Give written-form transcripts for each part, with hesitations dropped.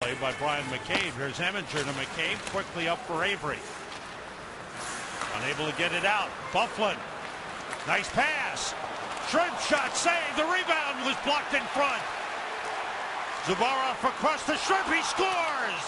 Play by Brian McCabe. Here's Eminger to McCabe. Quickly up for Avery. Unable to get it out. Byfuglien. Nice pass. Shrimp shot saved. The rebound was blocked in front. Zubaroff across the Shrimp. He scores.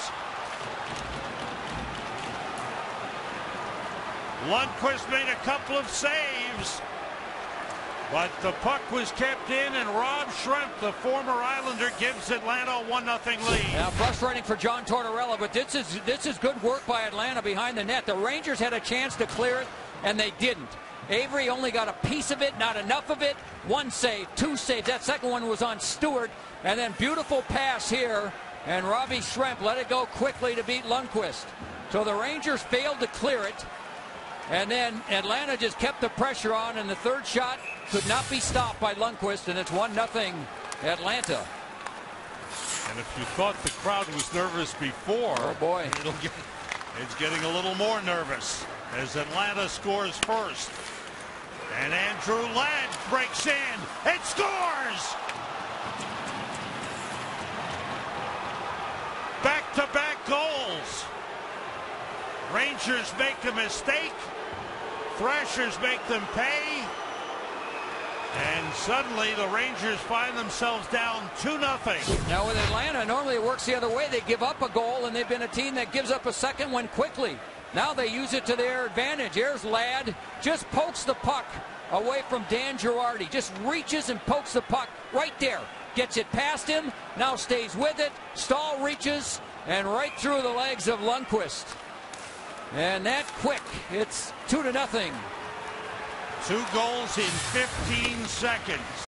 Lundqvist made a couple of saves, but the puck was kept in, and Rob Shrimp, the former Islander, gives Atlanta a 1-0 lead. Now frustrating for John Tortorella, but this is good work by Atlanta behind the net. The Rangers had a chance to clear it, and they didn't. Avery only got a piece of it, not enough of it. One save, two saves. That second one was on Stewart, and then beautiful pass here, and Robbie Shrimp let it go quickly to beat Lundqvist. So the Rangers failed to clear it, and then Atlanta just kept the pressure on, and the third shot could not be stopped by Lundqvist, and it's 1-0 Atlanta. And if you thought the crowd was nervous before, oh boy, it's getting a little more nervous as Atlanta scores first. And Andrew Ladd breaks in and scores! Back-to-back goals. Rangers make a mistake. Thrashers make them pay. And suddenly the Rangers find themselves down 2-0. Now with Atlanta, normally it works the other way. They give up a goal, and they've been a team that gives up a second one quickly. Now they use it to their advantage. Here's Ladd, just pokes the puck away from Dan Girardi. Just reaches and pokes the puck right there. Gets it past him, now stays with it. Stahl reaches, and right through the legs of Lundqvist. And that quick, it's 2-0. 2 goals in 15 seconds.